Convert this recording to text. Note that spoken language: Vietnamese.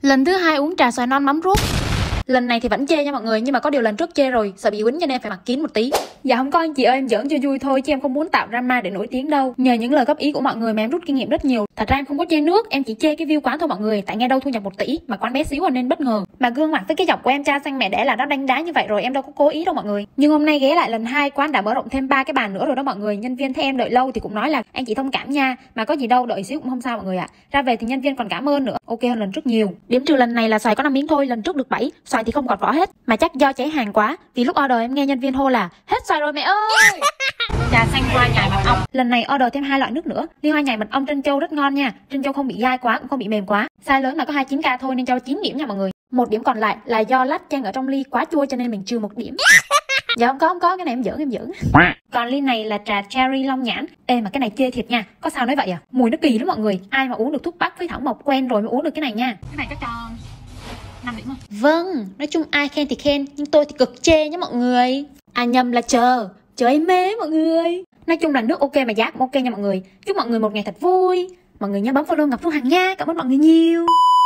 Lần thứ hai uống trà xoài non mắm ruốc. Lần này thì vẫn chê nha mọi người, nhưng mà có điều lần trước chê rồi, sợ bị quýnh cho nên phải mặc kín một tí. Dạ không có anh chị ơi, em giỡn cho vui thôi chứ em không muốn tạo drama để nổi tiếng đâu. Nhờ những lời góp ý của mọi người mà em rút kinh nghiệm rất nhiều. Thật ra em không có chê nước, em chỉ chê cái view quán thôi mọi người, tại nghe đâu thu nhập 1 tỷ mà quán bé xíu nên bất ngờ. Mà gương mặt với cái giọng của em cha xanh mẹ đẻ là nó đánh đá như vậy rồi, em đâu có cố ý đâu mọi người. Nhưng hôm nay ghé lại lần 2, quán đã mở rộng thêm 3 cái bàn nữa rồi đó mọi người. Nhân viên thấy em đợi lâu thì cũng nói là anh chị thông cảm nha, mà có gì đâu, đợi xíu cũng không sao mọi người ạ. Ra về thì nhân viên còn cảm ơn nữa, ok hơn lần trước nhiều. Điểm trừ lần này là xoài có 5 miếng thôi, lần trước được 7, xoài thì không còn vỏ hết. Mà chắc do cháy hàng quá, vì lúc order em nghe nhân viên hô là hết xoài rồi mẹ ơi. Trà xanh hoa nhài mật ong. Lần này order thêm 2 loại nước nữa. Ly hoa nhài mật ong trân châu rất ngon nha. Trân châu không bị dai quá cũng không bị mềm quá. Size lớn là có 29k thôi nên cho 9 điểm nha mọi người. 1 điểm còn lại là do lát chanh ở trong ly quá chua cho nên mình trừ 1 điểm. Dạ không có cái này em giỡn. Còn ly này là trà cherry long nhãn. Ê mà cái này chê thiệt nha. Có sao nói vậy à? Mùi nó kỳ lắm mọi người. Ai mà uống được thuốc bắc với thảo mộc quen rồi mới uống được cái này nha. Cái này chắc cho 5 điểm không? Vâng, nói chung ai khen thì khen, nhưng tôi thì cực chê nhé mọi người. À nhầm là chờ em mê mọi người. Nói chung là nước ok mà giá cũng ok nha mọi người. Chúc mọi người một ngày thật vui. Mọi người nhớ bấm follow Ngọc Phương Hằng nha. Cảm ơn mọi người nhiều.